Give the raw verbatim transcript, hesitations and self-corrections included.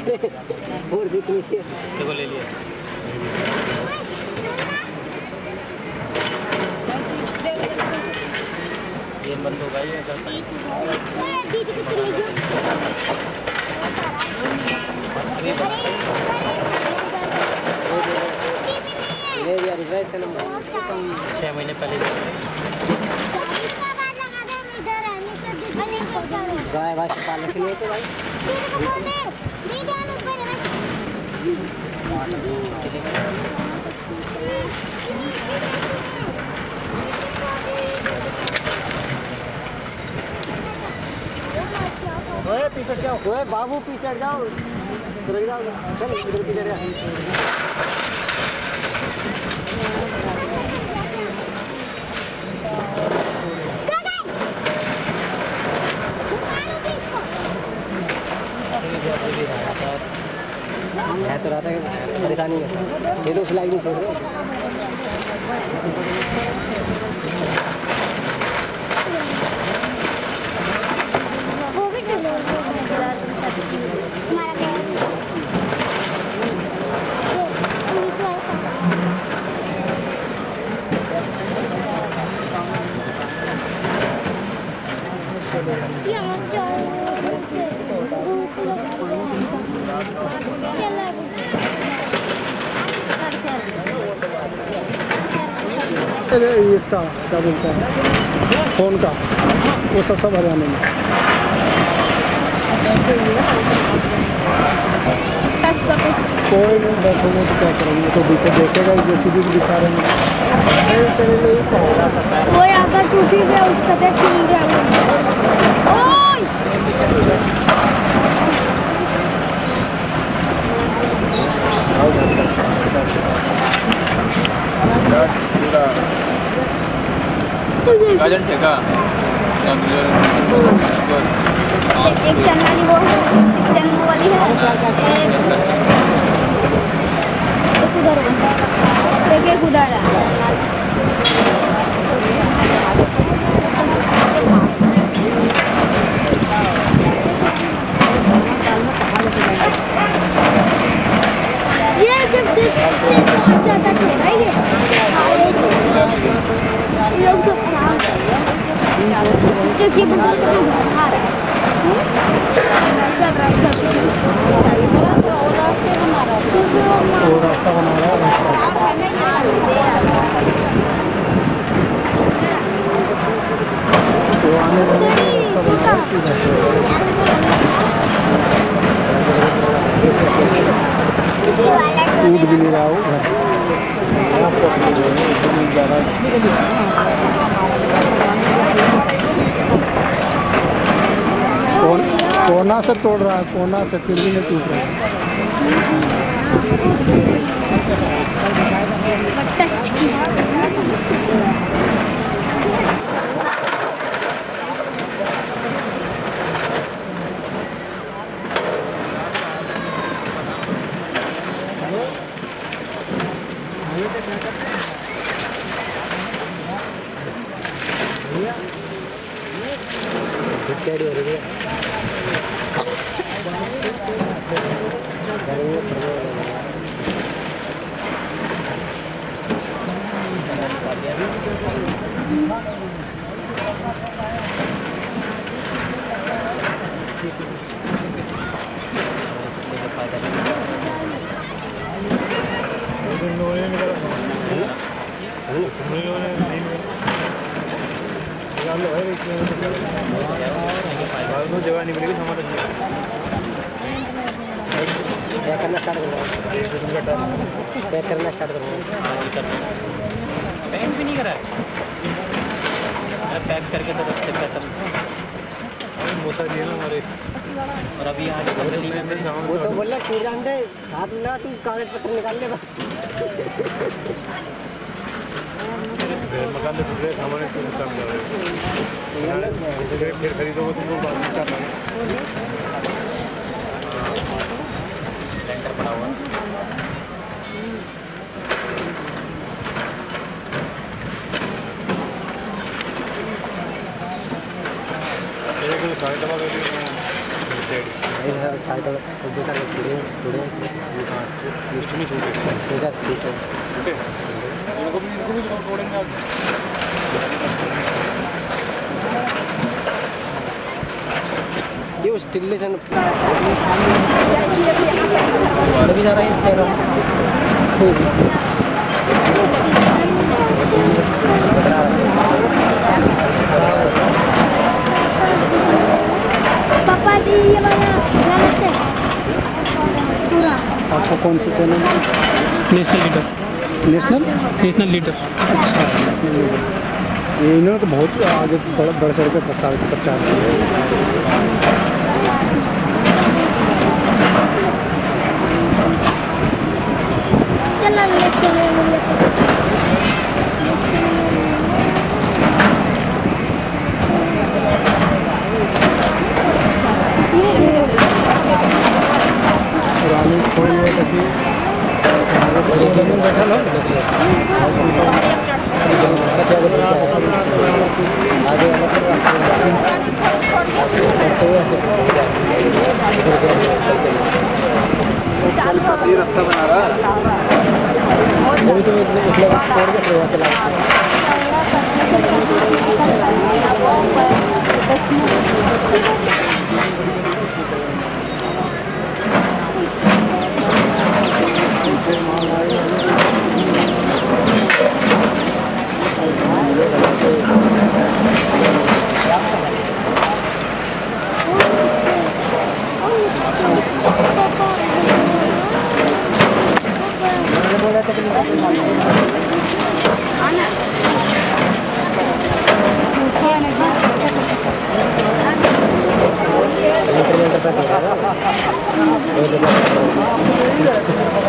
और दिख नहीं थी देखो ले लिया ये बंद हो गई है छह महीने पहले गाय वाश पालने के लिए तो भाई ओए पीछे जाओ ओए बाबू पीछे जाओ सुरग जाओ चल इधर पीछे जा जैसे भी रहा था मैं तो रहा था परेशानी है ये तो सिलाई नहीं छोड़ रहे इसका क्या बोलते हैं फोन का वो सब सब हरियाणा में कोई नहीं बैठेंगे तो क्या करेंगे तो दिखे देखेगा जैसे भी दिखा रहे हैं वो आकर टूटी गया उसका देख छिल गया गाजर ठेका एक चन वाली वो चन वाली है एक उधर एक एक उधर ये जब से बहुत ज़्यादा ठेका है ये लोग तो खराब क्योंकि बंदा खा रहा है चल रहा है और रास्ते बना रहा है वो रास्ता बना रहा है तो आने वाले रास्ता बना रहा है ऊँट भी नहीं रहा हो कोना से तोड़ रहा है कोना से फिर भी नहीं टूट रहा है हो रही है जगह नहीं मिलेगी हमारा पैक करना स्टार्ट करो पैक करना स्टार्ट करो पैक भी नहीं करा है पैक करके तो रखते खत्म से मोसा दिए ना हमारे और अभी आज गली में मेरे सामान वो तो बोल रहा टूट जाते हाथ मिला तू कागज पत्र निकाल ले बस मकान तो टूट रहे सामान नुकसान कर रहे हैं फिर खरीदोगे तुमको बाद में क्या पाएंगे लेंटर पड़ा हुआ साढ़े दबा कर आज सारे तो दो चार लोग छोड़े छोड़े नहीं छूटे दो चार छूटे छूटे इनको भी इनको भी तोड़ेंगे आप ये उस टिल्ले से भी जा रहा है चेहरा पापा जी ये वाला गलत है पूरा। आपको कौन सा channel? National leader national national leader अच्छा नेशनल लीडर। ये इन्होंने तो बहुत आगे बड़ा बड़े सड़क पर प्रसार प्रचार किया है। चल ना ले चले ले पुरानी थोड़ी है कि बैठा लो आगे ये रास्ता बना रहा वही तो एक लोग छोड़ के वहाँ चला Thank you.